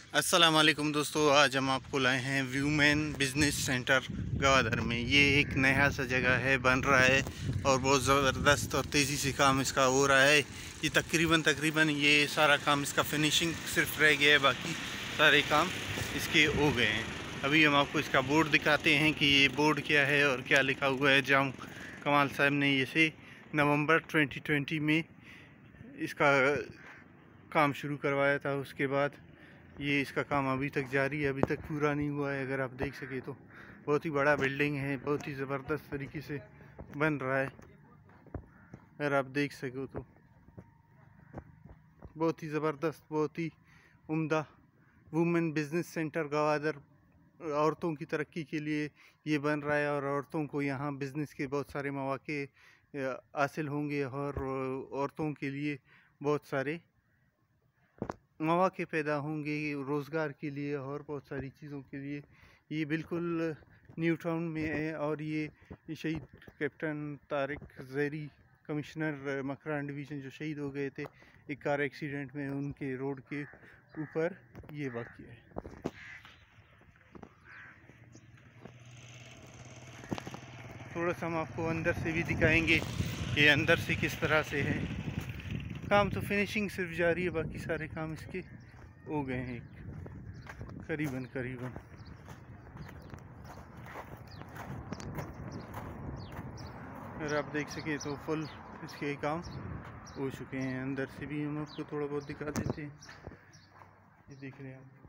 अस्सलाम वालेकुम दोस्तों, आज हम आपको लाए हैं व्यूमेन बिज़नेस सेंटर गवादर में। ये एक नया सा जगह है, बन रहा है और बहुत ज़बरदस्त और तेज़ी से काम इसका हो रहा है। ये तकरीबन ये सारा काम इसका फिनिशिंग सिर्फ रह गया है, बाकी सारे काम इसके हो गए हैं। अभी हम आपको इसका बोर्ड दिखाते हैं कि ये बोर्ड क्या है और क्या लिखा हुआ है। जाम कमाल साहब ने इसे नवंबर 2020 में इसका काम शुरू करवाया था। उसके बाद ये इसका काम अभी तक जारी है, अभी तक पूरा नहीं हुआ है। अगर आप देख सके तो बहुत ही बड़ा बिल्डिंग है, बहुत ही ज़बरदस्त तरीके से बन रहा है। अगर आप देख सको तो बहुत ही ज़बरदस्त, बहुत ही उम्दा वुमेन बिज़नेस सेंटर गवादर औरतों की तरक्की के लिए ये बन रहा है और औरतों को यहाँ बिज़नेस के बहुत सारे मौके हासिल होंगे और औरतों के लिए बहुत सारे मौके पैदा होंगे रोज़गार के लिए और बहुत सारी चीज़ों के लिए। ये बिल्कुल न्यू टाउन में है और ये शहीद कैप्टन तारिक ज़ेरी, कमिश्नर मकरान डिवीज़न, जो शहीद हो गए थे एक कार एक्सीडेंट में, उनके रोड के ऊपर ये वाक़या है। थोड़ा सा हम आपको अंदर से भी दिखाएंगे कि अंदर से किस तरह से है। काम तो फिनिशिंग सिर्फ जारी है, बाकी सारे काम इसके हो गए हैं करीबन। अगर आप देख सकें तो फुल इसके काम हो चुके हैं। अंदर से भी हम आपको थोड़ा बहुत दिखा देते हैं। ये देख रहे हैं आप।